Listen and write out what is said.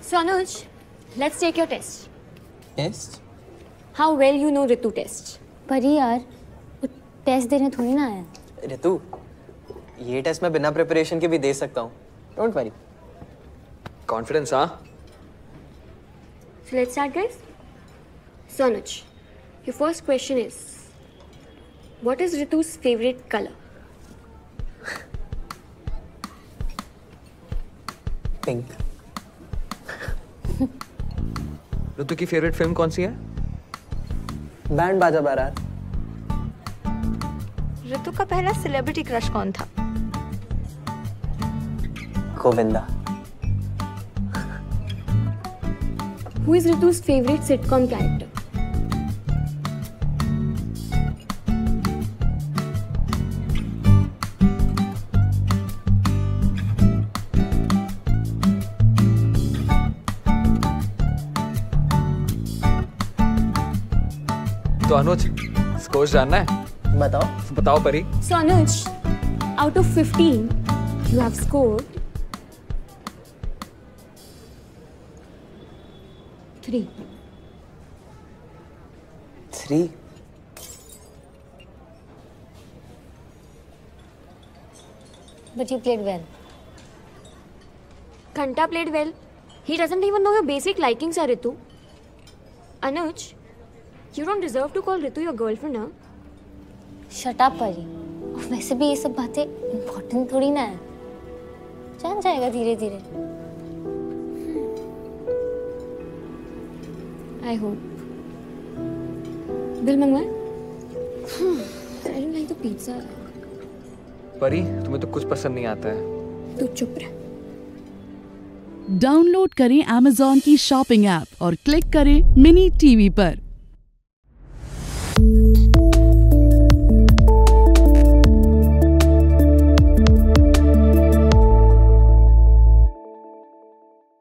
So Anuj, let's take your test. Test? How well you know Ritu test? पर यार वो test देने थोड़ी ना आया। रितु, ये टेस्ट मैं बिना प्रिपरेशन के भी दे सकता हूँ। Don't worry. Confidence, हाँ? So let's start, guys. So Anuj, your first question is, what is Ritu's favorite color? Pink. ऋतु की फेवरेट फिल्म कौन सी है? बैंड बाजा बारात। ऋतु का पहला सेलिब्रिटी क्रश कौन था? Govinda. Who is Ritu's favorite sitcom character? तो अनुज, स्कोर जानना है? बताओ परी। So Anuj, out of 15, you have scored 3. 3? But you played well. Kanta played well. He doesn't even know your basic likings are Ritu. Anuj, you don't deserve to call Ritu your girlfriend, huh? Shut up परी। और वैसे भी ये सब बातें important थोड़ी ना है। जान जाएगा धीरे धीरे। I hope. बिल मंगवाए? I don't like the pizza. परी, तुम्हें तो कुछ पसंद नहीं आता है। तू चुप रह। डाउनलोड करें Amazon की शॉपिंग ऐप और क्लिक करें मिनी टीवी पर।